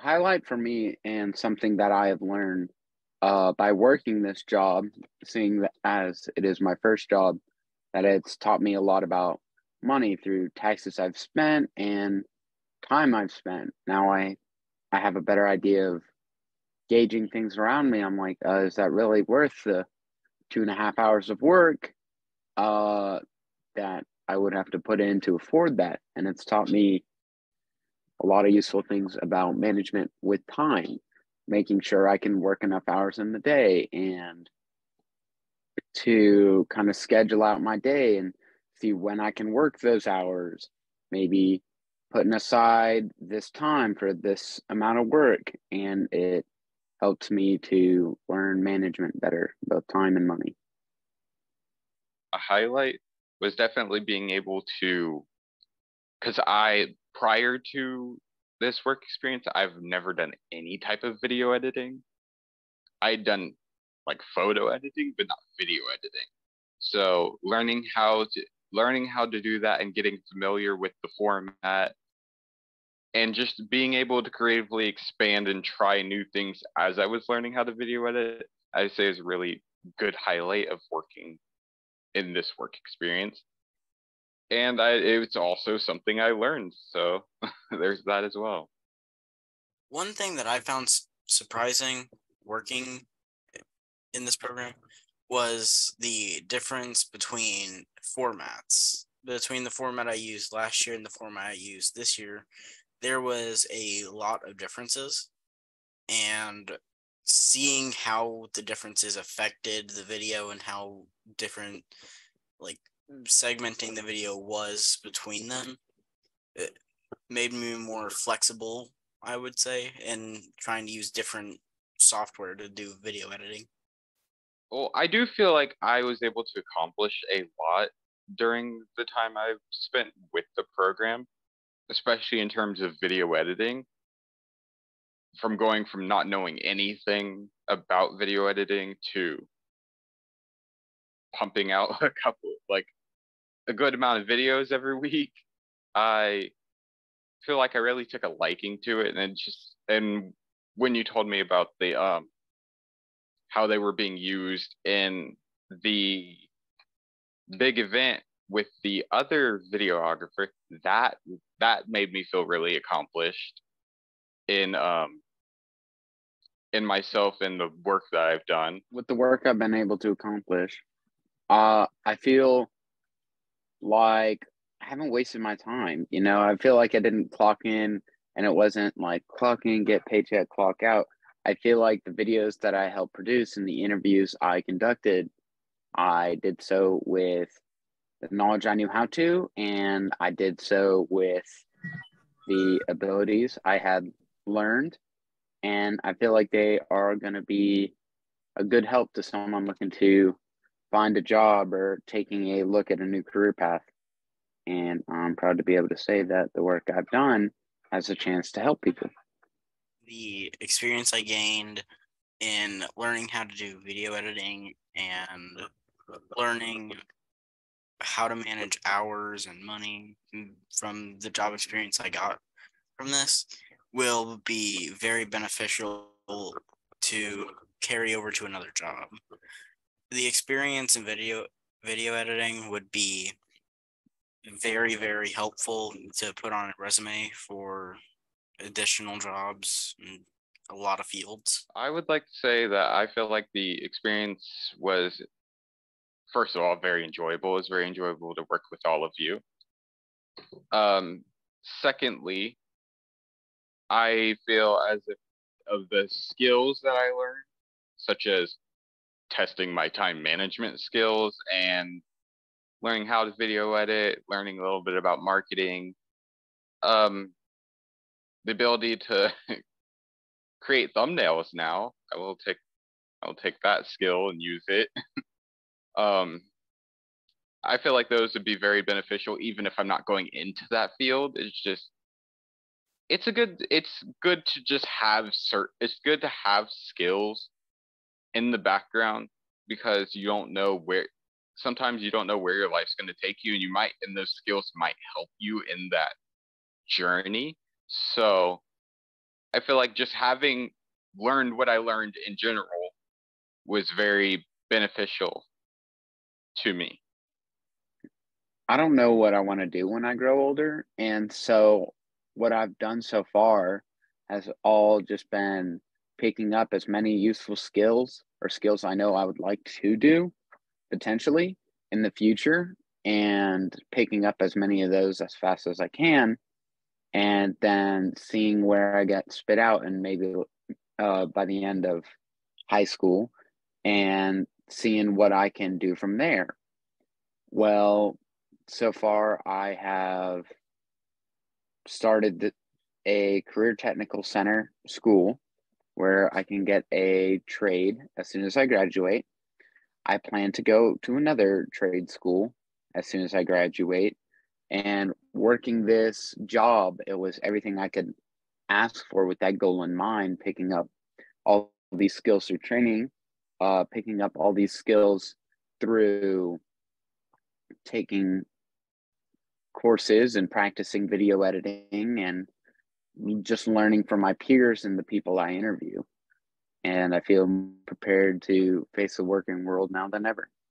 highlight for me and something that I have learned by working this job, seeing that as it is my first job, that it's taught me a lot about money through taxes I've spent and time I've spent. Now I have a better idea of gauging things around me. I'm like, is that really worth the 2.5 hours of work that I would have to put in to afford that? And it's taught me a lot of useful things about management with time, making sure I can work enough hours in the day and to kind of schedule out my day and see when I can work those hours, maybe putting aside this time for this amount of work. And it helps me to learn management better, both time and money. A highlight was definitely being able to, because prior to this work experience, I've never done any type of video editing. I'd done like photo editing, but not video editing. So learning how to do that and getting familiar with the format and just being able to creatively expand and try new things as I was learning how to video edit, I'd say is a really good highlight of working in this work experience. And it's also something I learned. So there's that as well. One thing that I found surprising working in this program was the difference between formats. Between the format I used last year and the format I used this year, there was a lot of differences. And seeing how the differences affected the video and how different, like, segmenting the video was between them, it made me more flexible, I would say, in trying to use different software to do video editing. Well, I do feel like I was able to accomplish a lot during the time I've spent with the program, especially in terms of video editing. From going from not knowing anything about video editing to pumping out a good amount of videos every week, I feel like I really took a liking to it. And when you told me about the how they were being used in the big event with the other videographer, that made me feel really accomplished in myself and the work that I've done. With the work I've been able to accomplish, I feel like I haven't wasted my time. I feel like I didn't clock in and it wasn't like clock in, get paycheck, clock out. I feel like the videos that I helped produce and the interviews I conducted, I did so with the knowledge I knew how to, and I did so with the abilities I had learned. And I feel like they are going to be a good help to someone looking to find a job or taking a look at a new career path. And I'm proud to be able to say that the work I've done has a chance to help people. The experience I gained in learning how to do video editing and learning how to manage hours and money from the job experience I got from this will be very beneficial to carry over to another job. The experience in video editing would be very, very helpful to put on a resume for additional jobs in a lot of fields. I would like to say that I feel like the experience was, first of all, very enjoyable. It was very enjoyable to work with all of you. Secondly, I feel as if of the skills that I learned, such as testing my time management skills and learning how to video edit, learning a little bit about marketing, the ability to create thumbnails now. I will take that skill and use it. I feel like those would be very beneficial, even if I'm not going into that field. It's good to just have it's good to have skills in the background, because sometimes you don't know where your life's going to take you, and those skills might help you in that journey. So I feel like just having learned what I learned in general was very beneficial to me. I don't know what I want to do when I grow older. And so what I've done so far has all just been picking up as many useful skills or skills I know I would like to do potentially in the future, and picking up as many of those as fast as I can, and then seeing where I get spit out, and maybe by the end of high school, and seeing what I can do from there. Well, so far I have started a career technical center school where I can get a trade as soon as I graduate. I plan to go to another trade school as soon as I graduate. And working this job, it was everything I could ask for with that goal in mind, picking up all these skills through training, picking up all these skills through taking courses and practicing video editing, and just learning from my peers and the people I interview. And I feel prepared to face the working world now than ever.